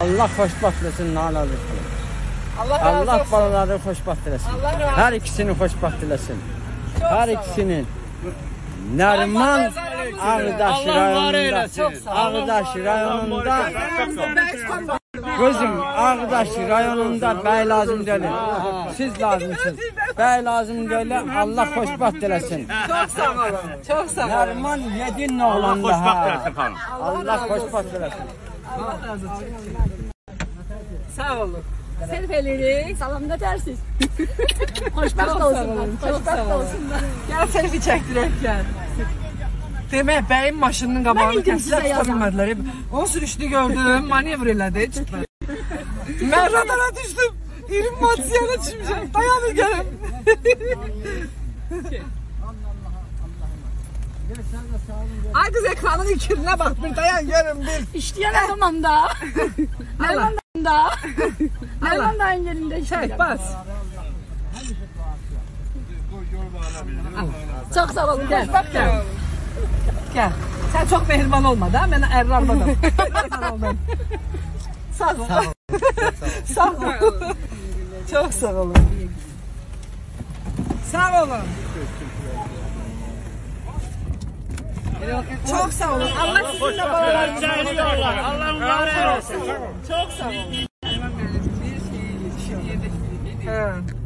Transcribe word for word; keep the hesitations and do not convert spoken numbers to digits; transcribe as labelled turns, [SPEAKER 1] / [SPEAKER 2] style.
[SPEAKER 1] Allah xoşbaxt eləsin, nail alır.
[SPEAKER 2] Allah,
[SPEAKER 1] Allah balaları xoşbaxt eləsin. Hər ikisini xoşbaxt eləsin. Hər ikisini. Nəriman Ağdaş rayonunda, Ağdaş rayonunda, gözüm Ağdaş rayonunda bəy lazım deyil. Siz lazımsınız. Bəy lazım deyil. Allah xoşbaxt eləsin.
[SPEAKER 2] Çox sağ olun. Çox sağ olun.
[SPEAKER 1] Nəriman yedin oğlanda ha. Allah xoşbaxt eləsin.
[SPEAKER 2] Allah razı olsun. Sağ olun.
[SPEAKER 3] Self eləyirik. Salam da dərsiz. Xoşbəxt olsunlar. Xoşbəxt olsunlar.
[SPEAKER 2] Gəl selfie çəkdirək, gəl. Demək, bəyin maşınının qabağını kəslər, tuta bilmədilər. O sürüşünü gördüm, manevr elədi, çıxdı. Mən radara düşdüm. İrim matsiyana düşmüşəm. Dayanın gəlin. Ay kız, ekranın ikirinə bax, bir dayan görün bir.
[SPEAKER 3] İşləyən adamam da. Nərman da. Nərman da yerində işləyirəm.
[SPEAKER 2] Çək, bas.
[SPEAKER 3] Çox sağ olun.
[SPEAKER 2] Gəl, bax gəl. Gəl. Sən çox mehriban olma da, mən ərrarmadım. Sağ ol. Sağ ol. Çox sağ olun. Sağ olun. Çok sağ olun. Allah sizinle beraber.
[SPEAKER 1] Allah'ın var olsun.
[SPEAKER 2] Çok sağ olun.